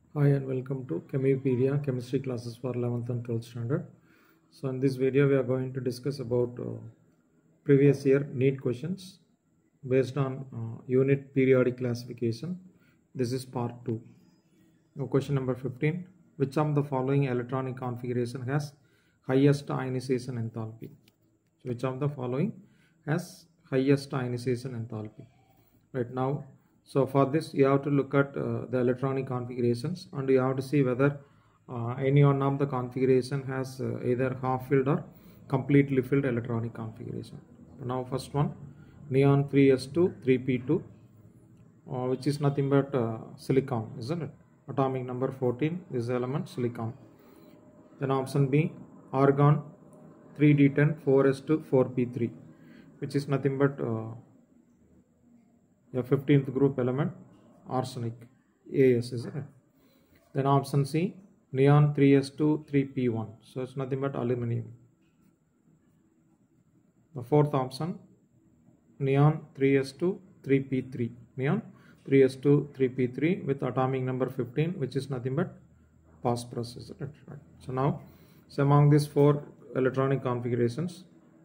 Hi and welcome to Chemipedia chemistry classes for 11th and 12th standard. So in this video we are going to discuss about previous year NEET questions based on unit periodic classification. This is part 2. Now question number 15. Which of the following electronic configuration has highest ionization enthalpy? So which of the following has highest ionization enthalpy? Right now, so for this you have to look at the electronic configurations and you have to see whether any one of the configuration has either half filled or completely filled electronic configuration. Now first one, neon 3s2 3p2 which is nothing but silicon, isn't it? Atomic number 14 is the element silicon. Then option B, argon 3d10 4s2 4p3 which is nothing but a 15th group element arsenic As, isn't it? Then option C, neon 3s2 3p1, so it's nothing but aluminum. The fourth option, neon 3s2 3p3, neon 3s2 3p3 with atomic number 15 which is nothing but phosphorus, isn't it? Right. So now, so among these four electronic configurations,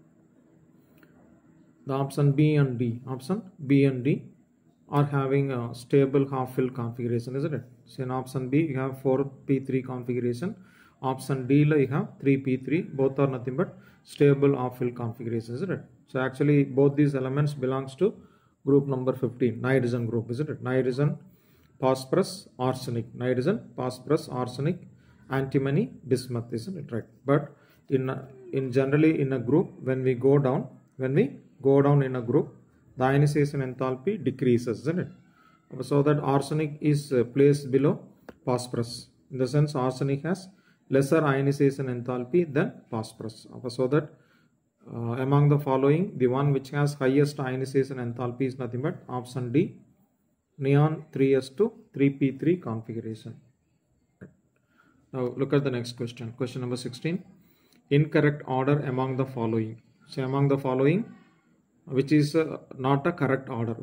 the option B and D are having a stable half-filled configuration, isn't it? So in option B you have 4p3 configuration, option D you have 3p3, both are nothing but stable half-filled configuration, isn't it? So actually both these elements belongs to group number 15, nitrogen group, isn't it? Nitrogen, phosphorus, arsenic, nitrogen, phosphorus, arsenic, antimony, bismuth, isn't it? Right. But in generally in a group, when we go down in a group, the ionization enthalpy decreases, isn't it? So that arsenic is placed below phosphorus. In the sense, arsenic has lesser ionization enthalpy than phosphorus. So that among the following, the one which has highest ionization enthalpy is nothing but option D, neon 3s2 3p3 configuration. Now look at the next question. Question number 16. Incorrect order among the following. So among the following, which is not a correct order,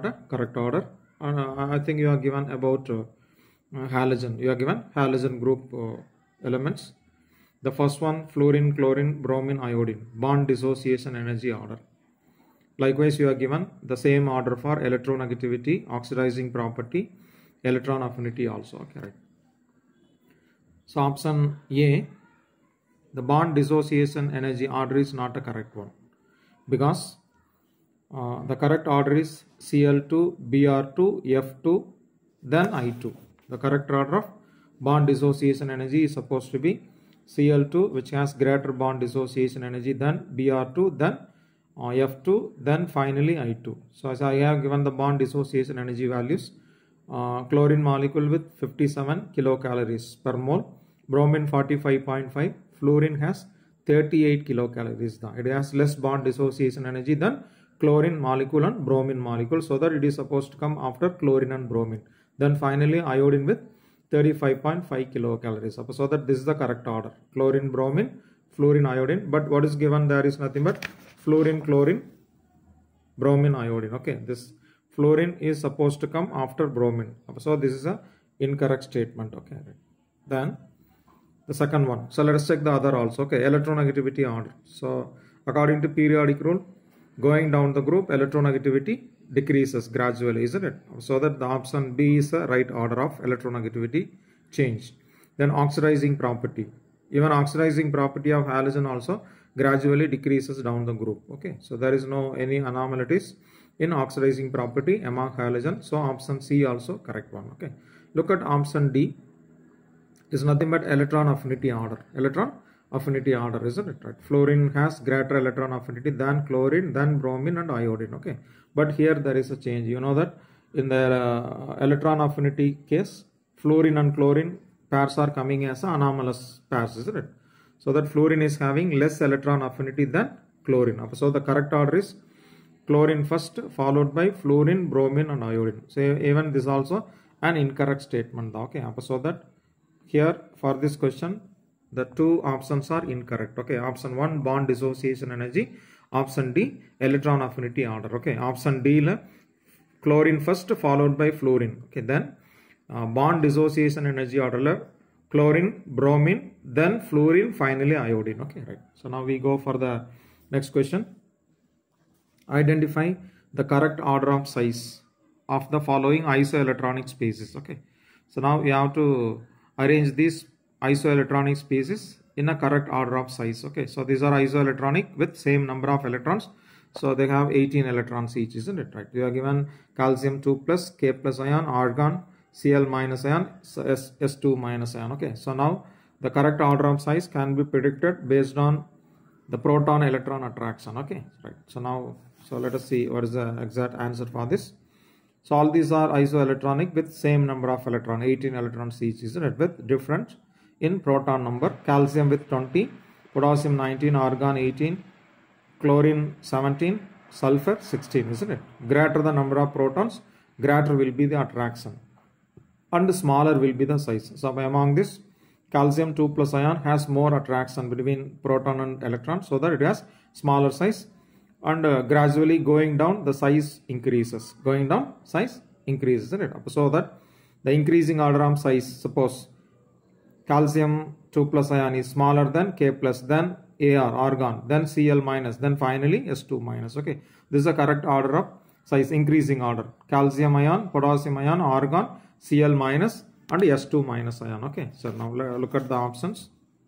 I think you are given about halogen. You are given halogen group elements. The first one, fluorine, chlorine, bromine, iodine, bond dissociation energy order. Likewise, you are given the same order for electronegativity, oxidizing property, electron affinity also. Okay, right. So option A, the bond dissociation energy order is not a correct one, because the correct order is Cl2, Br2, F2, then I2. The correct order of bond dissociation energy is supposed to be Cl2, which has greater bond dissociation energy than Br2, then F2, then finally I2. So as I have given the bond dissociation energy values, chlorine molecule with 57 kilocalories per mole, bromine 45.5, fluorine has 38 kilocalories. It has less bond dissociation energy than chlorine molecule and bromine molecule, so that it is supposed to come after chlorine and bromine. Then finally iodine with 35.5 kilocalories. So that this is the correct order: chlorine, bromine, fluorine, iodine. But what is given there is nothing but fluorine, chlorine, bromine, iodine. Okay, this fluorine is supposed to come after bromine. So this is a incorrect statement. Okay, then the second one. So let us check the other also. Okay, electronegativity order. So according to periodic rule, going down the group, electronegativity decreases gradually, isn't it? So that the option B is the right order of electronegativity change. Then oxidizing property. Even oxidizing property of halogen also gradually decreases down the group. Okay, so there is no any anomalies in oxidizing property among halogen. So option C also correct one. Okay, look at option D. Is nothing but electron affinity order. Electron affinity order, isn't it? Right. Fluorine has greater electron affinity than chlorine, then bromine and iodine. Okay, but here there is a change. You know that in the electron affinity case, fluorine and chlorine pairs are coming as anomalous pairs, isn't it? So that fluorine is having less electron affinity than chlorine. So the correct order is chlorine first, followed by fluorine, bromine and iodine. So even this also an incorrect statement. Okay, so that here for this question, the two options are incorrect. Okay, option 1, bond dissociation energy. Option D, electron affinity order. Okay, option D, chlorine first followed by fluorine. Okay, then bond dissociation energy order, chlorine, bromine, then fluorine, finally iodine. Okay, right. So now we go for the next question. Identify the correct order of size of the following isoelectronic spaces. Okay, so now we have to arrange these isoelectronic spaces in a correct order of size. Okay, so these are isoelectronic with same number of electrons. So they have 18 electrons each, isn't it? Right. We are given calcium 2 plus, K plus ion, argon, Cl minus ion, S2 minus ion. Okay, so now the correct order of size can be predicted based on the proton electron attraction. Okay, right. So now, so let us see what is the exact answer for this. So all these are isoelectronic with same number of electrons, 18 electrons each, isn't it? With different in proton number. Calcium with 20, potassium 19, argon 18, chlorine 17, sulfur 16, isn't it? Greater the number of protons, greater will be the attraction and smaller will be the size. So among this, calcium 2 plus ion has more attraction between proton and electron, so that it has smaller size, and gradually going down the size increases. Going down, size increases, isn't it? So that the increasing order of size, suppose calcium 2 plus ion is smaller than K plus, then Ar, argon, then Cl minus, then finally S2 minus. Okay, this is the correct order of size, increasing order. Calcium ion, potassium ion, argon, Cl minus and S2 minus ion. Okay, so now look at the options.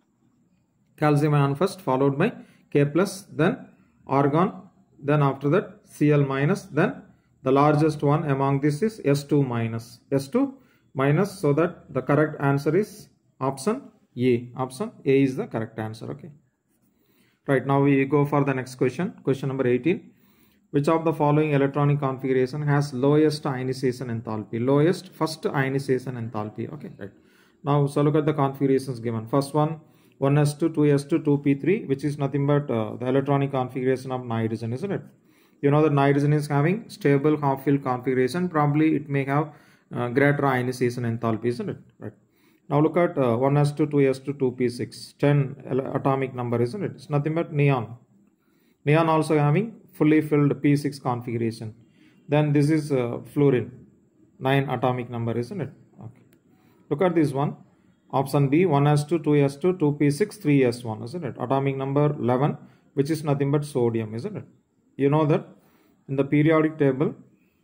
Calcium ion first, followed by K plus, then argon, then after that Cl minus, then the largest one among this is S2 minus. S2 minus, so that the correct answer is option A. Option A is the correct answer. Okay. Right, now we go for the next question. Question number 18. Which of the following electronic configuration has lowest ionization enthalpy? Lowest first ionization enthalpy. Okay, right. Now, so look at the configurations given. First one, 1s2, 2s2, 2p3, which is nothing but the electronic configuration of nitrogen, isn't it? You know that nitrogen is having stable half-filled configuration. Probably it may have greater ionization enthalpy, isn't it? Right. Now look at 1s2, 2s2, 2p6, 10 atomic number, isn't it? It's nothing but neon. Neon also having fully filled p6 configuration. Then this is fluorine, 9 atomic number, isn't it? Okay. Look at this one. Option B, 1s2, 2s2, 2p6, 3s1, isn't it? Atomic number 11, which is nothing but sodium, isn't it? You know that in the periodic table,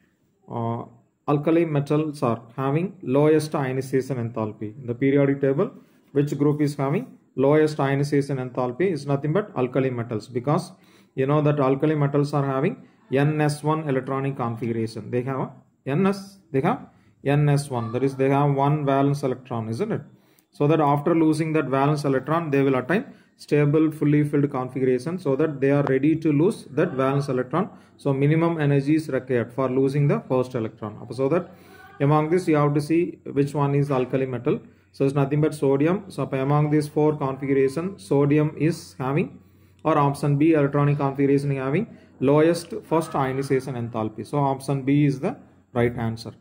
alkali metals are having lowest ionization enthalpy. In the periodic table, which group is having lowest ionization enthalpy is nothing but alkali metals, because you know that alkali metals are having NS1 electronic configuration. They have NS1, that is they have one valence electron, isn't it? So that after losing that valence electron, they will attain stable fully filled configuration, so that they are ready to lose that valence electron. So minimum energy is required for losing the first electron. So that among this you have to see which one is alkali metal. So it's nothing but sodium. So among these 4 configurations, sodium is having, or option B, electronic configuration having lowest first ionization enthalpy. So option B is the right answer.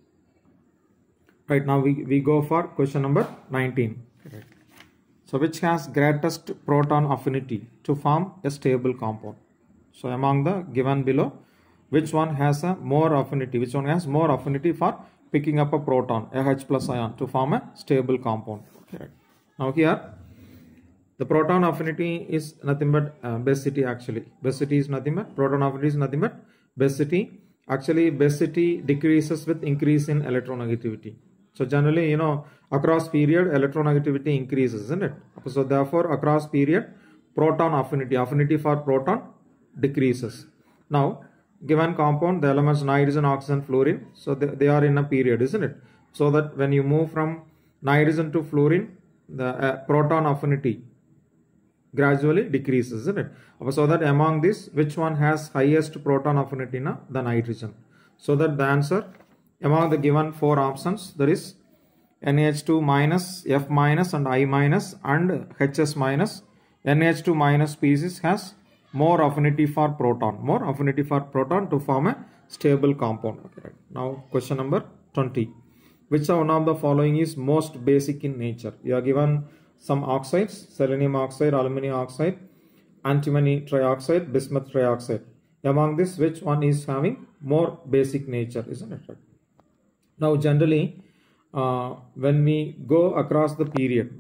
Right, now we go for question number 19. Right. So which has greatest proton affinity to form a stable compound? So among the given below, which one has a more affinity? Which one has more affinity for picking up a proton, a H plus ion, to form a stable compound? Okay. Now here, the proton affinity is nothing but basicity actually. Basicity is nothing but, proton affinity is nothing but basicity. Actually, basicity decreases with increase in electronegativity. So generally, you know, across period, electronegativity increases, isn't it? So therefore, across period, proton affinity for proton decreases. Now, given compound, the elements nitrogen, oxygen, fluorine, so they are in a period, isn't it? So that when you move from nitrogen to fluorine, the proton affinity gradually decreases, isn't it? So that among this, which one has highest proton affinity? The nitrogen. So that the answer among the given 4 options, there is NH2 minus, F minus and I minus and HS minus. NH2 minus species has more affinity for proton, to form a stable compound. Okay, right. Now question number 20. Which one of the following is most basic in nature? You are given some oxides, selenium oxide, aluminum oxide, antimony trioxide, bismuth trioxide. Among this, which one is having more basic nature, isn't it? Right? Now generally, when we go across the period,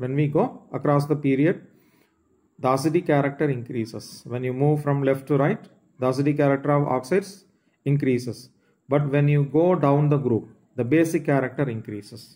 the acidic character increases. When you move from left to right, the acidic character of oxides increases. But when you go down the group, the basic character increases.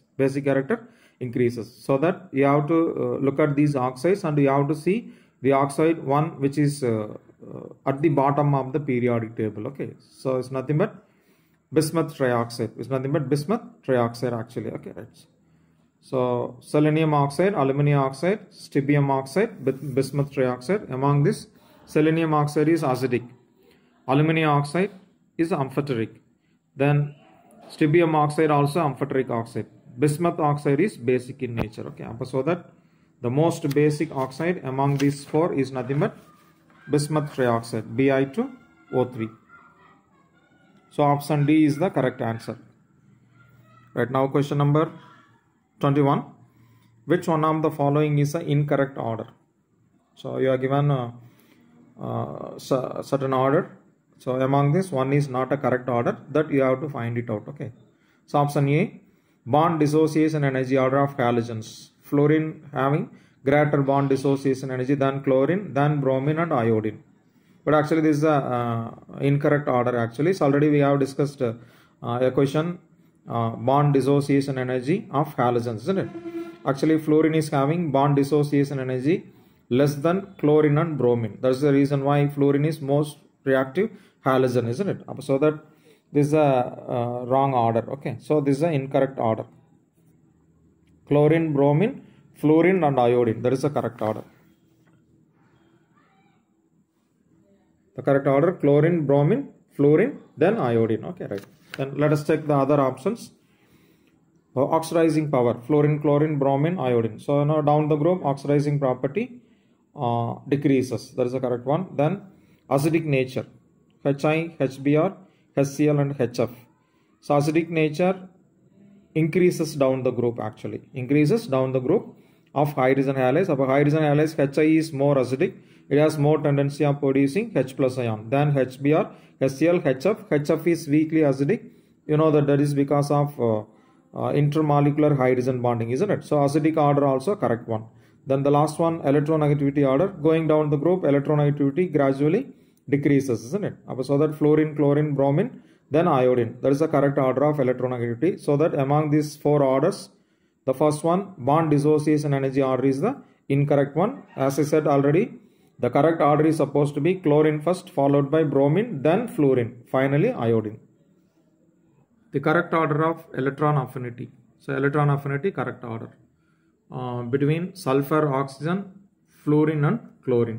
So that you have to look at these oxides and you have to see the oxide one which is at the bottom of the periodic table. Okay, so it's nothing but bismuth trioxide. Actually. Okay, right. So selenium oxide, aluminum oxide, stibbium oxide, bismuth trioxide. Among this, selenium oxide is acidic, aluminum oxide is amphoteric, then stibbium oxide also amphoteric oxide, bismuth oxide is basic in nature. Okay, so that the most basic oxide among these four is nothing but bismuth trioxide, Bi2O3. So option D is the correct answer. Right, now question number 21. Which one of the following is an incorrect order? So you are given a certain order. So among this, one is not a correct order, that you have to find it out. Okay. So option A, bond dissociation energy order of halogens. Fluorine having greater bond dissociation energy than chlorine, than bromine and iodine. But actually this is a incorrect order actually. So already we have discussed a question, bond dissociation energy of halogens, isn't it? Actually fluorine is having bond dissociation energy less than chlorine and bromine. That's the reason why fluorine is most reactive halogen, isn't it? So that this is a wrong order. Okay, so this is an incorrect order. Chlorine, bromine, fluorine and iodine, that is the correct order. The correct order, chlorine, bromine, fluorine, then iodine. Okay, right. Then let us check the other options. Oxidizing power, fluorine, chlorine, bromine, iodine. So now down the group, oxidizing property decreases. That is the correct one. Then acidic nature, Hi, HBr, HCl and HF. So acidic nature increases down the group actually. Increases down the group of hydrogen halide. Of hydrogen halide, Hi is more acidic. It has more tendency of producing H plus ion than HBr, HCl, HF. HF is weakly acidic. You know that is because of intermolecular hydrogen bonding, isn't it? So acidic order also correct one. Then the last one, electronegativity order. Going down the group, electronegativity gradually decreases, isn't it? So that fluorine, chlorine, bromine, then iodine. That is the correct order of electronegativity. So that among these four orders, the first one, bond dissociation energy order, is the incorrect one. As I said already, the correct order is supposed to be chlorine first, followed by bromine, then fluorine, finally iodine. The correct order of electron affinity. So electron affinity correct order between sulfur, oxygen, fluorine and chlorine.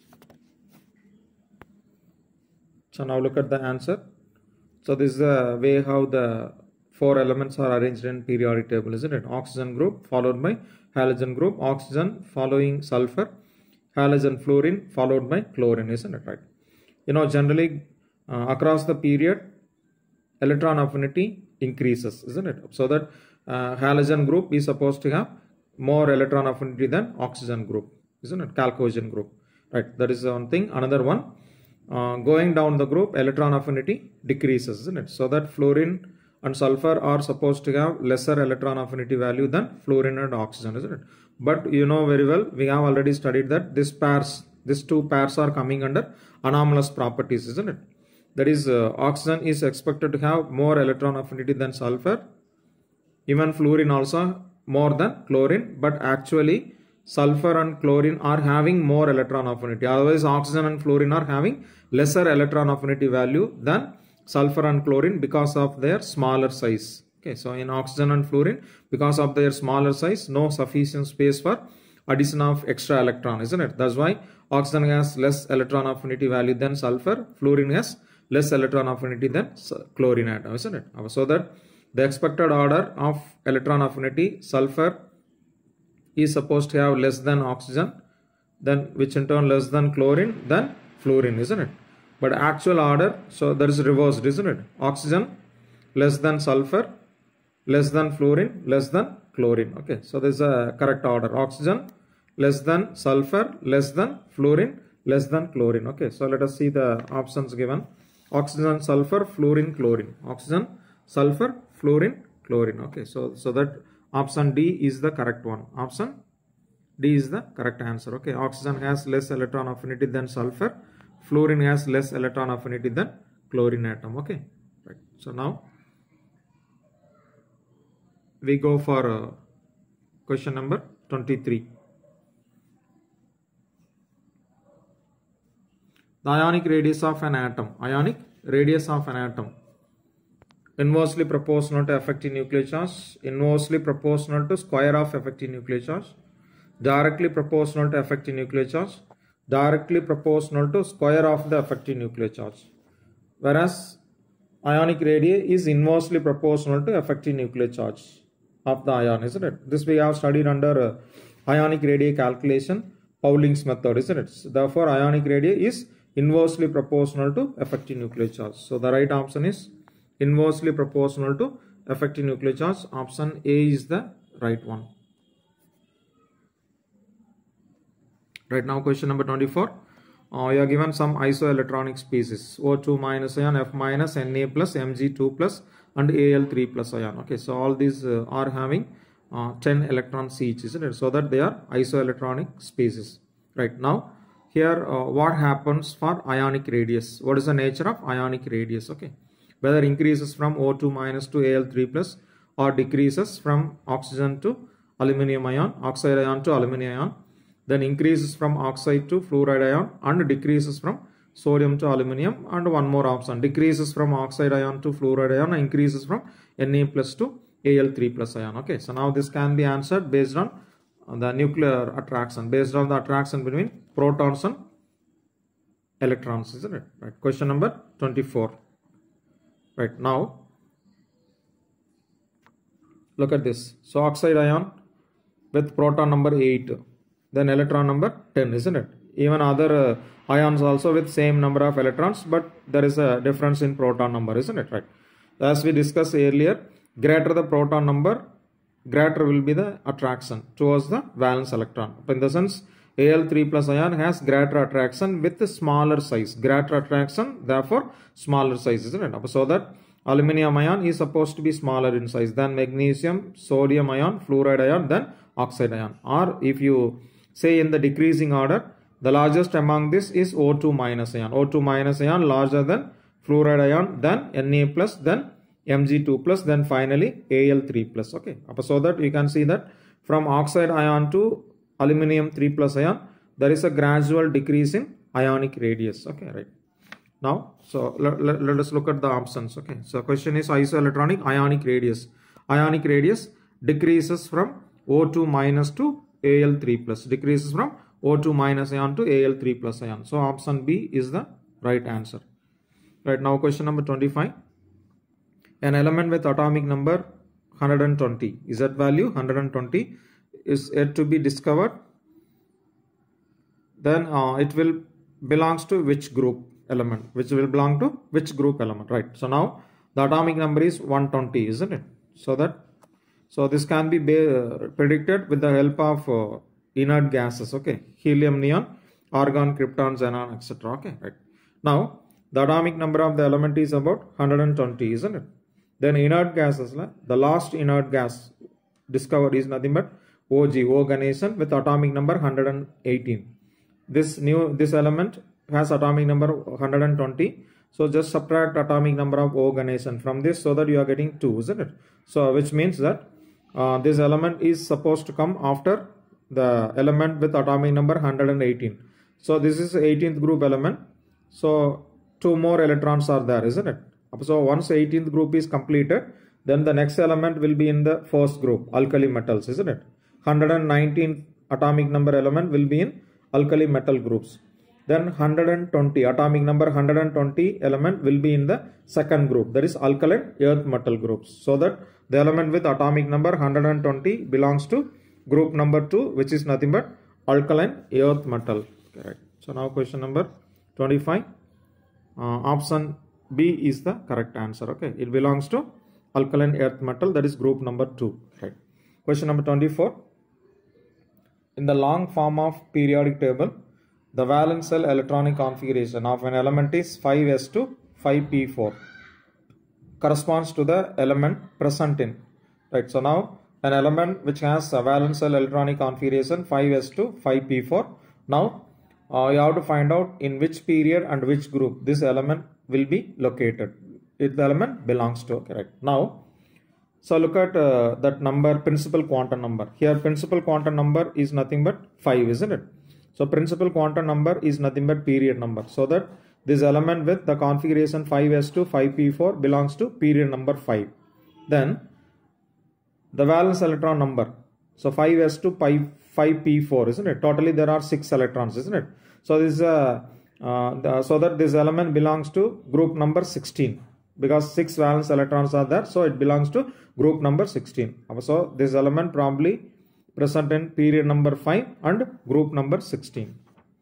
So now look at the answer. So this is the way how the four elements are arranged in periodic table, isn't it? Oxygen group followed by halogen group, oxygen following sulfur, halogen fluorine followed by chlorine, isn't it? Right. You know, generally across the period, electron affinity increases, isn't it? So that halogen group is supposed to have more electron affinity than oxygen group, isn't it? Chalcogen group, right? That is one thing. Another one, going down the group, electron affinity decreases, isn't it? So that fluorine and sulfur are supposed to have lesser electron affinity value than fluorine and oxygen, isn't it? But you know very well, we have already studied that these two pairs are coming under anomalous properties, isn't it? That is, oxygen is expected to have more electron affinity than sulfur, even fluorine also more than chlorine, but actually sulfur and chlorine are having more electron affinity. Otherwise, oxygen and fluorine are having lesser electron affinity value than sulfur and chlorine because of their smaller size. Okay, so in oxygen and fluorine, because of their smaller size, no sufficient space for addition of extra electron, isn't it? That's why oxygen has less electron affinity value than sulfur, fluorine has less electron affinity than chlorine atom, isn't it? So that the expected order of electron affinity, sulfur is supposed to have less than oxygen, then which in turn less than chlorine, then fluorine, isn't it? But actual order, so that is reversed, isn't it? Oxygen less than sulfur, less than fluorine, less than chlorine. Okay, so this is a correct order. Oxygen less than sulfur, less than fluorine, less than chlorine. Okay, so let us see the options given. Oxygen, sulfur, fluorine, chlorine. Oxygen, sulfur, fluorine, chlorine. Okay, so that option D is the correct one. Option D is the correct answer. Okay, oxygen has less electron affinity than sulfur. Fluorine has less electron affinity than chlorine atom. Okay, right. So now we go for question number 23. The ionic radius of an atom. Ionic radius of an atom. Inversely proportional to effective nuclear charge. Inversely proportional to square of effective nuclear charge. Directly proportional to effective nuclear charge. Directly proportional to square of the effective nuclear charge. Whereas ionic radius is inversely proportional to effective nuclear charge of the ion, isn't it? This we have studied under ionic radius calculation, Pauling's method, isn't it? So therefore, ionic radius is inversely proportional to effective nuclear charge. So the right option is inversely proportional to effective nuclear charge. Option A is the right one. Right, now question number 24. You are given some isoelectronic species: O2 minus ion, F minus, Na plus, Mg2 plus, and Al3 plus ion. Okay, so all these are having 10 electrons each, isn't it? So that they are isoelectronic species. Right, now here what happens for ionic radius? What is the nature of ionic radius? Okay, whether increases from O2 minus to Al3 plus, or decreases from oxygen to aluminum ion, oxide ion to aluminum ion, then increases from oxide to fluoride ion, and decreases from sodium to aluminum, and one more option, decreases from oxide ion to fluoride ion, and increases from Na plus to Al3 plus ion. Okay, so now this can be answered based on the nuclear attraction, based on the attraction between protons and electrons, isn't it? Right, question number 24. Right, now look at this. So oxide ion with proton number 8, then electron number 10, isn't it? Even other ions also with same number of electrons, but there is a difference in proton number, isn't it? Right, as we discussed earlier, greater the proton number, greater will be the attraction towards the valence electron. In the sense, Al3 plus ion has greater attraction with the smaller size. Greater attraction, therefore smaller size, isn't it? So that aluminum ion is supposed to be smaller in size than magnesium, sodium ion, fluoride ion, then oxide ion. Or if you say in the decreasing order, the largest among this is O2 minus ion. O2 minus ion larger than fluoride ion, then Na plus, then Mg2 plus, then finally Al3 plus. Okay, so that you can see that from oxide ion to aluminum 3 plus ion, there is a gradual decrease in ionic radius. Okay, right. Now, so let us look at the options. Okay, so question is isoelectronic ionic radius. Ionic radius decreases from O2 minus to Al3 plus, decreases from O2 minus ion to Al3 plus ion. So option B is the right answer. Right, now question number 25. An element with atomic number 120, Z value 120, is yet to be discovered. Then it will belongs to which group element? Which will belong to which group element? Right. So now the atomic number is 120, isn't it? So this can be predicted with the help of inert gases. Okay, helium, neon, argon, krypton, xenon, etc. Okay, right. Now the atomic number of the element is about 120, isn't it? Then inert gases, the last inert gas discovered is nothing but Og, O Ganesan, with atomic number 118. This element has atomic number 120. So just subtract atomic number of O Ganesan from this, so that you are getting 2, isn't it? So which means that this element is supposed to come after the element with atomic number 118. So this is 18th group element. So 2 more electrons are there, isn't it? So once 18th group is completed, then the next element will be in the first group, alkali metals, isn't it? 119th atomic number element will be in alkali metal groups. Then 120, atomic number 120 element will be in the second group, that is alkaline earth metal groups. So that the element with atomic number 120 belongs to group number 2, which is nothing but alkaline earth metal. Correct. So now question number 25. Option B is the correct answer. Okay, it belongs to alkaline earth metal, that is group number 2. Right. Question number 24. In the long form of periodic table, the valence shell electronic configuration of an element is 5s to 5p4. Corresponds to the element present in right? So now an element which has a valence cell electronic configuration 5s2 5p4. Now you have to find out in which period and which group this element will be located. If the element belongs to, correct. Now, so look at that number, principal quantum number. Here principal quantum number is nothing but 5, isn't it? So principal quantum number is nothing but period number. So that this element with the configuration 5s2 5p4 belongs to period number 5. Then the valence electron number, so 5s2 5p4, isn't it? Totally there are 6 electrons, isn't it? So this so that this element belongs to group number 16, because 6 valence electrons are there, so it belongs to group number 16. So this element probably present in period number 5 and group number 16.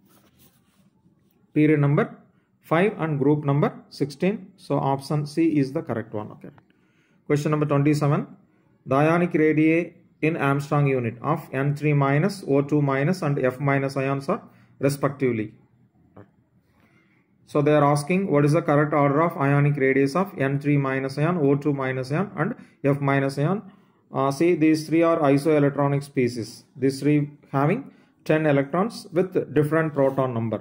Period number 5 and group number 16. So option C is the correct one. Okay. Question number 27. The ionic radii in Armstrong unit of N3 minus, O2 minus and F minus ions are respectively. So they are asking what is the correct order of ionic radius of N3 minus ion, O2 minus ion and F minus ion. See, these three are isoelectronic species. These three having 10 electrons with different proton number.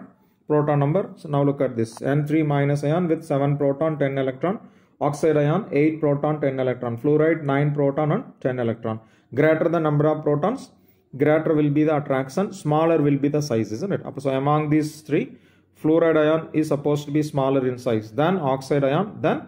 So now look at this. N3 minus ion with 7 proton, 10 electron. Oxide ion 8 proton, 10 electron. Fluoride 9 proton and 10 electron. Greater the number of protons, greater will be the attraction, smaller will be the size, isn't it? So among these three, fluoride ion is supposed to be smaller in size than oxide ion, then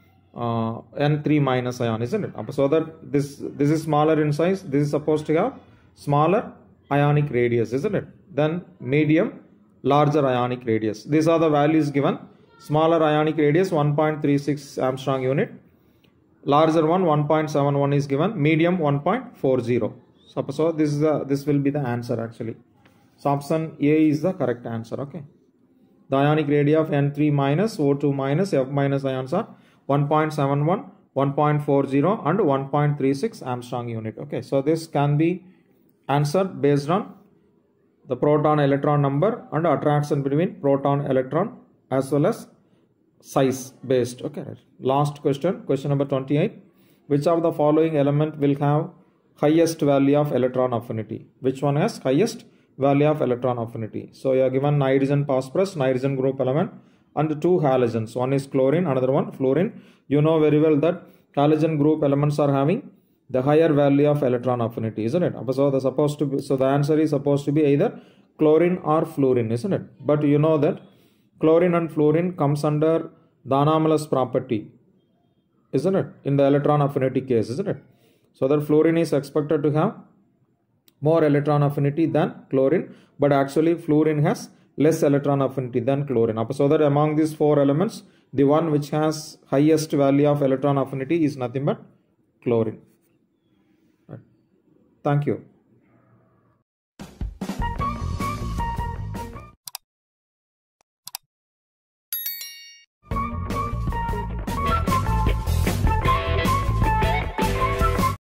N3 minus ion, isn't it? So that this is smaller in size, this is supposed to have smaller ionic radius, isn't it? Then medium, larger ionic radius. These are the values given. Smaller ionic radius 1.36 Armstrong unit, larger one 1.71 is given, medium 1.40. So this will be the answer actually. So option A is the correct answer. Okay. The ionic radii of N3 minus, O2 minus, F minus ions are 1.71, 1.40 and 1.36 Armstrong unit. Okay. So this can be answered based on the proton electron number and attraction between proton electron as well as size based. Okay. Last question, question number 28. Which of the following element will have highest value of electron affinity? Which one has highest value of electron affinity? So you are given nitrogen phosphorus, nitrogen group element and 2 halogens. One is chlorine, another one fluorine. You know very well that halogen group elements are having the higher value of electron affinity, isn't it? So the answer is supposed to be either chlorine or fluorine, isn't it? But you know that chlorine and fluorine comes under the anomalous property, isn't it? In the electron affinity case, isn't it? So that fluorine is expected to have more electron affinity than chlorine, but actually fluorine has less electron affinity than chlorine. So that among these 4 elements, the one which has highest value of electron affinity is nothing but chlorine. Right. Thank you.